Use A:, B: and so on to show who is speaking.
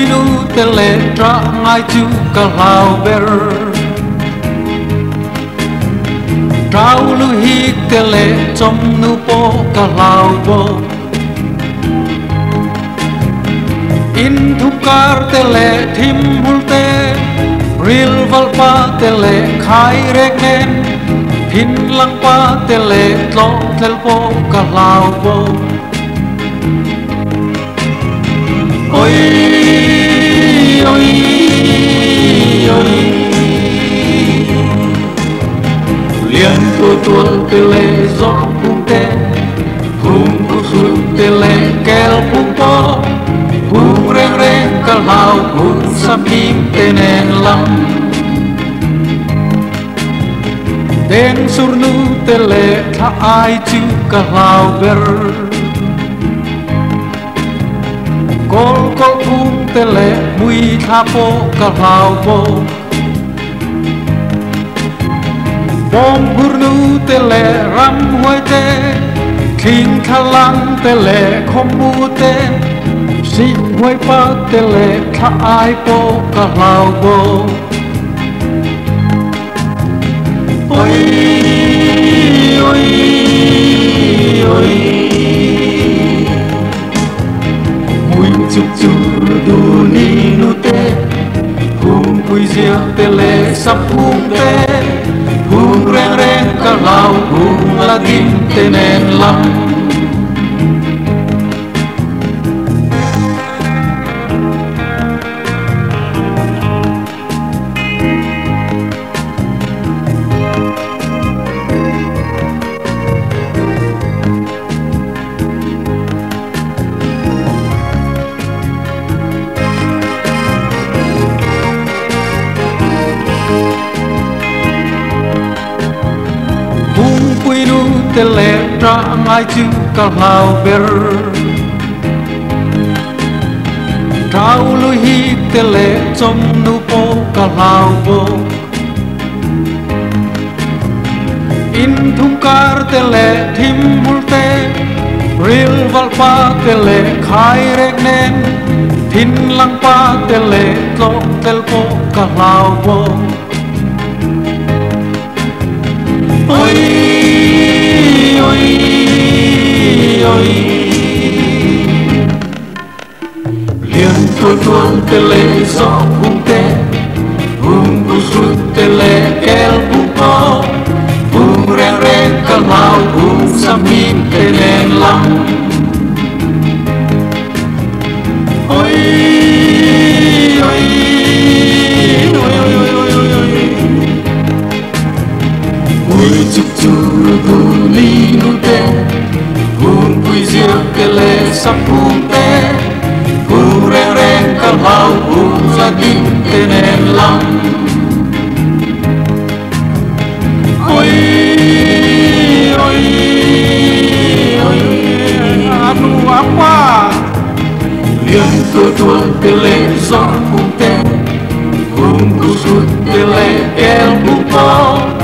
A: nu te le tra ngai chu ka lau ber trao lu hi te le chom nu po ka lau bo in thu kar te le thim hul te ril val pa te le khai rek nen phin lang pa te le tlo tel po ka lau bo oi oi oi liền tua te le gió cung te cung cu sun te le kel cung po cung reng reng ka lau cung sam him te nen lam den sur nu te le tha ai chu ka lau ber kol kol cung te le mui tha po ka lau po bom gurnu te le ram hoi te king khalang te le khom mu te si hoi pa te le tha ai po ka lau po oi oi oi mui chuk chu du ni nu te hum pui zia te le sap hum te hum reng reng ka lau hum la dim te nen lam te le tra ngai chu ka lau ber trao lu hi te le chom nu po ka lau bo in thung kar te le thim hul te ril val pa te le khai rek nen thin lang pa te le tlo tel po ka lau bo oi oi oi liền tuôn te le gió hum te hum cu sun te le kel hum po hum reng reng ka lau hum sam him te nen lam oi oi oi oi oi oi mui chuk chu du ni nu te hum pui zia te le sap hum te hum reng reng ka lau hum sa dim te nen lam oi oi oi anu apa liền tua te le gió hum te hum cu sun te le kel hum po